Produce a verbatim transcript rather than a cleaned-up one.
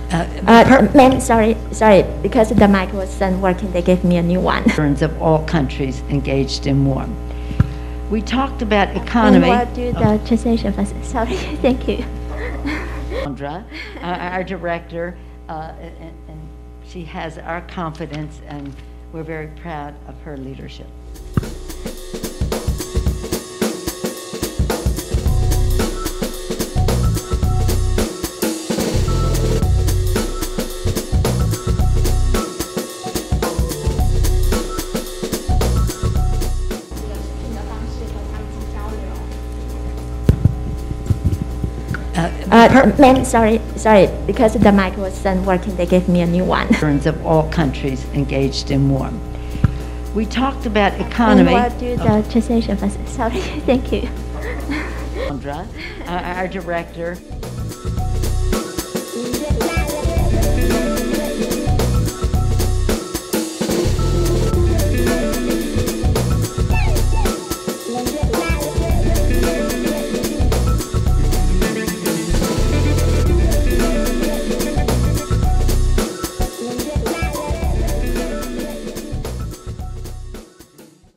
Uh, uh, ma'am, sorry, sorry, because the mic wasn't working, they gave me a new one. Of all countries engaged in war. We talked about economy. I'll do the translation first. Sorry, thank you. Sandra, our, our director, uh, and, and she has our confidence, and we're very proud of her leadership. Uh, ma'am, sorry, sorry, because the mic wasn't working, they gave me a new one. Of all countries engaged in war. We talked about economy. I'll do the oh. translation first. Sorry, thank you. Sandra, our, our director.